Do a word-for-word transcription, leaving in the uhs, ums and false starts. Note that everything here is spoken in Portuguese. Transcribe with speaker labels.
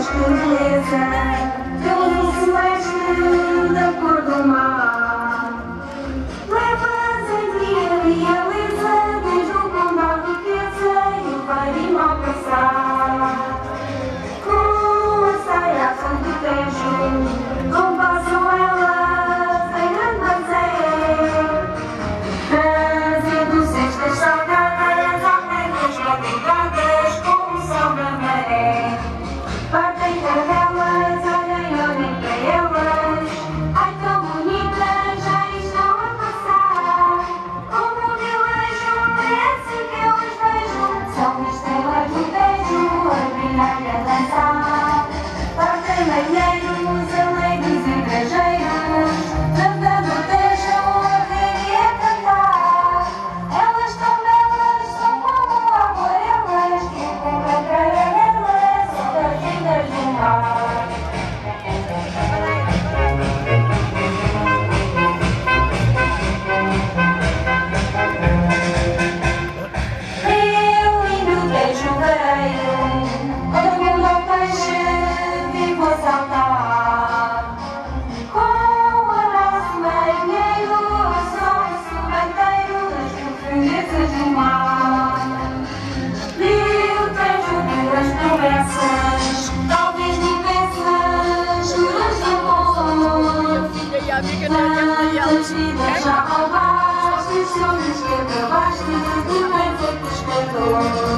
Speaker 1: que beleza, pelo celeste da cor do mar. Levas em ti a realeza, desde o mundo à riqueza e o bem e mal passar. Com a saia à fonte do Tejo, compassam elas em grande armazém, trazendo cestas salgadas, almejas batizadas com o sol da maré. Partem caravelas, olhem, olhem para elas, ai tão bonitas, já estão a passar. Como um vilarejo, é assim que eu as vejo, são estrelas do Tejo a brilhar e a dançar. Partem marinheiros, alegres e viajeiros, cantando o Tejo a rir e a cantar. Elas tão belas, são como aguarelas, que com caravelas são das vindas do mar. Rio lindo, Tejo vareio, onde o mundo ao peixe vivo a saltar. Com o abraço marinheiro, some-se o bandeiro das profundezas do mar. Rio Tejo, duras promessas, talvez diversas, juras de amor. Tantas vidas já roubaste, sonhos que acabaste de bem feito pescador.